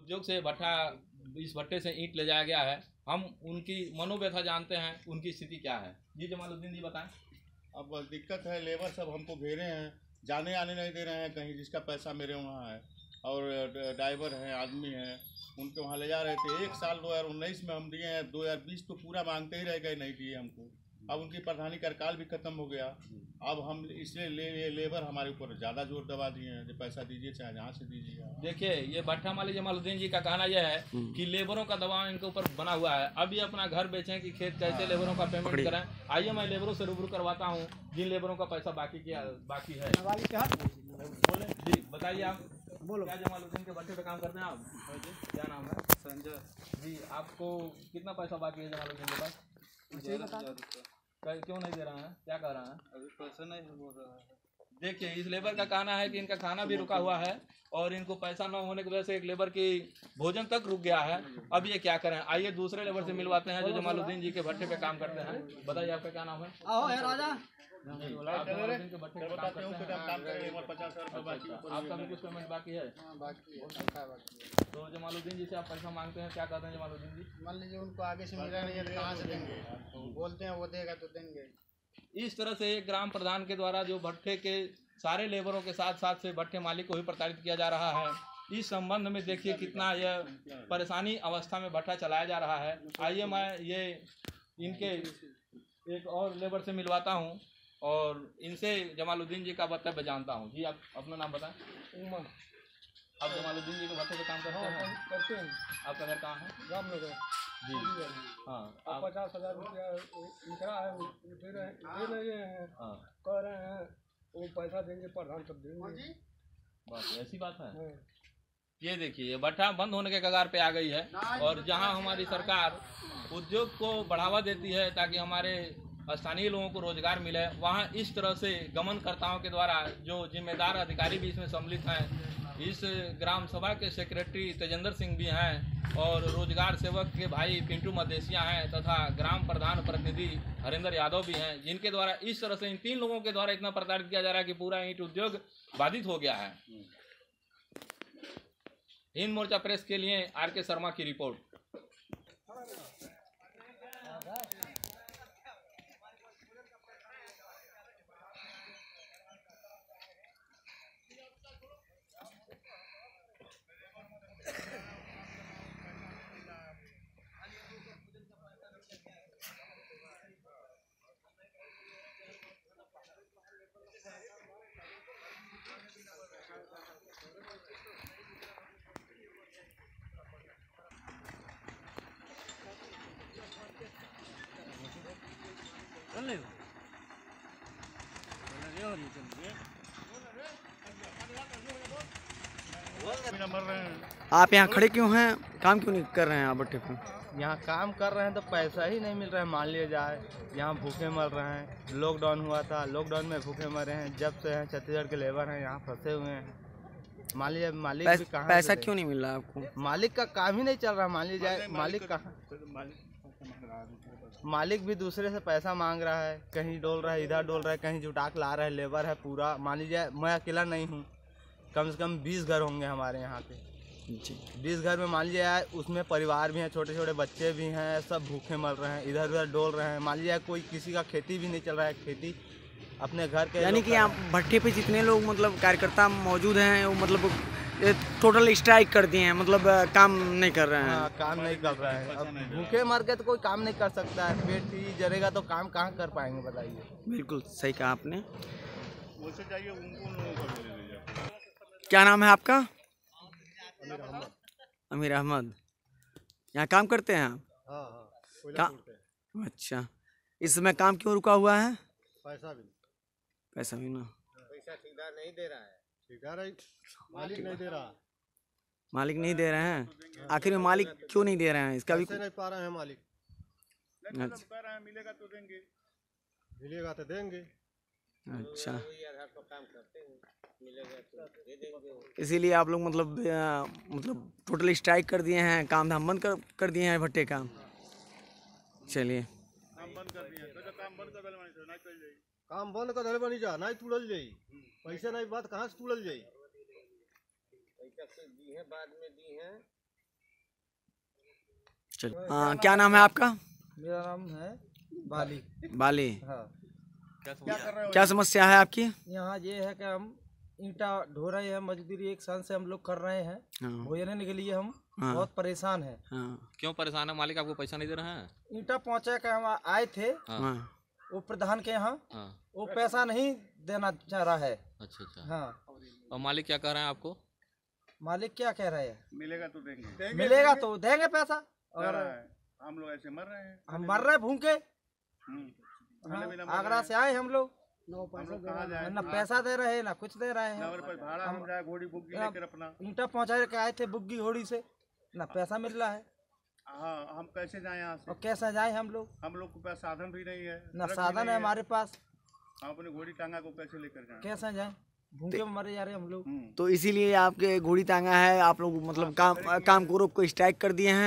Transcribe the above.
उद्योग से इस भट्टे से ईंट ले जाया गया है। हम उनकी मनोव्यथा जानते हैं, उनकी स्थिति क्या है। जी जमालुद्दीन जी बताएं। अब दिक्कत है, लेबर सब हमको घेरे हैं, जाने आने नहीं दे रहे हैं कहीं, जिसका पैसा मेरे वहाँ है। और ड्राइवर हैं, आदमी हैं, उनके वहाँ ले जा रहे थे। 1 साल 2019 में हम दिए हैं, 2020 तो पूरा मांगते ही रह गए, नहीं दिए हमको। अब उनकी प्रधानी कार्यकाल भी खत्म हो गया। अब हम इसलिए लेबर हमारे ऊपर ज़्यादा जोर दबा दिए हैं कि पैसा दीजिए, चाहे जहाँ से दीजिए। देखिए, ये भट्टा मालिक जमालुद्दीन जी का कहना यह है कि लेबरों का दबाव इनके ऊपर बना हुआ है। अब ये अपना घर बेचें कि खेत, कैसे लेबरों का पेमेंट करें। आइए मैं लेबरों से रूबरू करवाता हूँ जिन लेबरों का पैसा बाकी है। बोले जी, बताइए आप। बोलो, क्या जमालुद्दीन के भट्टे पे काम करते हैं आप? क्या नाम है? संजय जी। आपको कितना पैसा बाकी है जमालुद्दीन के पास? 11,000 रुपये। क्यों नहीं दे रहा है, क्या कह रहा है? अभी पैसा नहीं बोल रहा है। देखिए, इस लेबर का कहना है कि इनका खाना भी रुका हुआ है और इनको पैसा न होने की वजह से एक लेबर की भोजन तक रुक गया है। अब ये क्या करें। आइए दूसरे लेबर से मिलवाते हैं जो जमालुद्दीन जी के भट्टे पे काम करते हैं। बताइए आपका क्या नाम है? आओ है राजा। आप जमालुद्दीन के भट्टे पे काम करते हैं। 50,000 बाकी। आपका भी कुछ पेमेंट बाकी है? तो जमालुद्दीन जी से आप पैसा मांगते हैं, क्या कहते हैं जमालुद्दीन जी? मान लीजिए उनको आगे से मिला नहीं है तो कहाँ से देंगे? बोलते हैं वो देगा तो देंगे। इस तरह से एक ग्राम प्रधान के द्वारा जो भट्टे के सारे लेबरों के साथ साथ से भट्टे मालिक को भी प्रताड़ित किया जा रहा है। इस संबंध में देखिए कितना यह परेशानी अवस्था में भट्टा चलाया जा रहा है। आइए मैं ये इनके एक और लेबर से मिलवाता हूँ और इनसे जमालुद्दीन जी का वक्तव्य जानता हूँ। जी, आप अपना नाम बताएं। उमर। आप जमालुद्दीन जी के भट्टे पे काम करते हैं? आपका घर कहाँ है? रामनगर जी। हाँ, आप 50,000 रुपया निकला है, दे रहे हैं। हाँ, कह रहे हैं वो पैसा देंगे, प्रधान तब देंगे। बात ऐसी बात है। ये देखिए, ये भट्टा बंद होने के कगार पे आ गई है और जहां हमारी सरकार उद्योग को बढ़ावा देती है ताकि हमारे स्थानीय लोगों को रोजगार मिले, वहां इस तरह से गमनकर्ताओं के द्वारा जो जिम्मेदार अधिकारी भी इसमें सम्मिलित हैं। इस ग्राम सभा के सेक्रेटरी तेजेंद्र सिंह भी हैं और रोजगार सेवक के भाई पिंटू मदेसिया हैं तथा ग्राम प्रधान प्रतिनिधि हरेंद्र यादव भी हैं, जिनके द्वारा इस तरह से इन 3 लोगों के द्वारा इतना प्रताड़ित किया जा रहा है कि पूरा ईंट उद्योग बाधित हो गया है। हिंद मोर्चा प्रेस के लिए आर.के. शर्मा की रिपोर्ट। आप यहाँ खड़े क्यों हैं? काम क्यों नहीं कर रहे हैं आप भट्टे पे? यहाँ काम कर रहे हैं तो पैसा ही नहीं मिल रहा है। मान लिया जाए यहाँ भूखे मर रहे हैं। लॉकडाउन हुआ था, लॉकडाउन में भूखे मरे हैं। जब से हैं छत्तीसगढ़ के लेबर हैं यहाँ फंसे हुए हैं। मान लीजिए मालिक भी कहाँ, पैसा क्यों नहीं मिल रहा आपको? मालिक का काम ही नहीं चल रहा। मान लीजिए जाए मालिक कहाँ, मालिक भी दूसरे से पैसा मांग रहा है, कहीं डोल रहा है, इधर डोल रहा है, कहीं जुटा के ला रहा है। लेबर है पूरा, मान लीजिए मैं अकेला नहीं हूँ, कम से कम 20 घर होंगे हमारे यहाँ पे। 20 घर में मान लीजिए उसमें परिवार भी हैं, छोटे छोटे बच्चे भी हैं, सब भूखे मर रहे हैं, इधर उधर डोल रहे हैं। मान लीजिए कोई किसी का खेती भी नहीं चल रहा है, खेती अपने घर के। यानी कि आप भट्टे पे जितने लोग मतलब कार्यकर्ता मौजूद हैं वो मतलब टोटल स्ट्राइक कर दिए हैं, मतलब काम नहीं कर रहे हैं। हाँ, काम नहीं कर रहे हैं। अब भूखे मर गए तो कोई काम नहीं कर सकता है। पेट ही जरेगा तो काम कहाँ कर पाएंगे बताइए। बिल्कुल सही कहा आपने। उनको क्या नाम है आपका? अमीर अहमद। यहाँ काम करते हैं आप? हाँ। अच्छा, इस समय काम क्यों रुका हुआ है? पैसा भी ना। पैसा ठेकेदार नहीं दे रहा है। ठेकेदार मालिक नहीं दे रहा। मालिक नहीं दे रहे हैं? आखिर में मालिक क्यों नहीं दे रहे हैं? इसका भी नहीं पा रहे हैं मालिक। अच्छा, मिलेगा तो देंगे। मिलेगा तो देंगे। अच्छा, काम करते हैं, मिलेगा तो दे देंगे। इसीलिए आप लोग मतलब टोटल स्ट्राइक कर दिए हैं, काम धाम बंद कर दिए हैं भट्टे का। चलिए, काम बंद कर दिए, तो काम बंद कर देले माने से ना चल जाई। काम बंद कर देले बनी जा, नहीं तुड़ल जाई। पैसा नहीं बात कहाँ से तुड़ल जाई? पैसा से दी है, बाद में दी है। चलिए क्या नाम है आपका? मेरा नाम है बाली। बाली। हाँ। क्या समस्या है आपकी? यहाँ ये है कि हम ईंटा ढो रहे हैं, मजदूरी 1 साल से हम लोग कर रहे हैं। भोजन के लिए हम बहुत परेशान हैं। क्यों परेशान है? मालिक आपको पैसा नहीं दे रहे हैं? ईंटा पहुँचा के हम आए थे वो प्रधान के यहाँ, वो पैसा नहीं देना चाह रहा है। अच्छा। हाँ। और मालिक क्या कह रहे हैं आपको? मालिक क्या कह रहे हैं? मिलेगा तो देंगे, मिलेगा तो देंगे पैसा। और हम लोग ऐसे मर रहे हैं, हम मर रहे भूखे। आगरा से आए हम लोग, ना पैसा दे रहे हैं ना कुछ दे रहे हैं। भाड़ा हम जाए घोड़ी बुग्गी लेकर अपना ईंटा पहुँचा के आए थे बुग्गी घोड़ी से, ना पैसा मिल रहा है। हाँ, हम कैसे जाए यहाँ से? और कैसे जाए हम लोग के पास साधन भी नहीं है, ना साधन है हमारे पास। हम अपनी घोड़ी टांगा को कैसे लेकर जाए? कैसे जाए? भूखे मरे जा रहे हम लोग। तो इसीलिए आपके घोड़ी टांगा है, आप लोग मतलब काम को रोक को स्ट्राइक कर दिए हैं।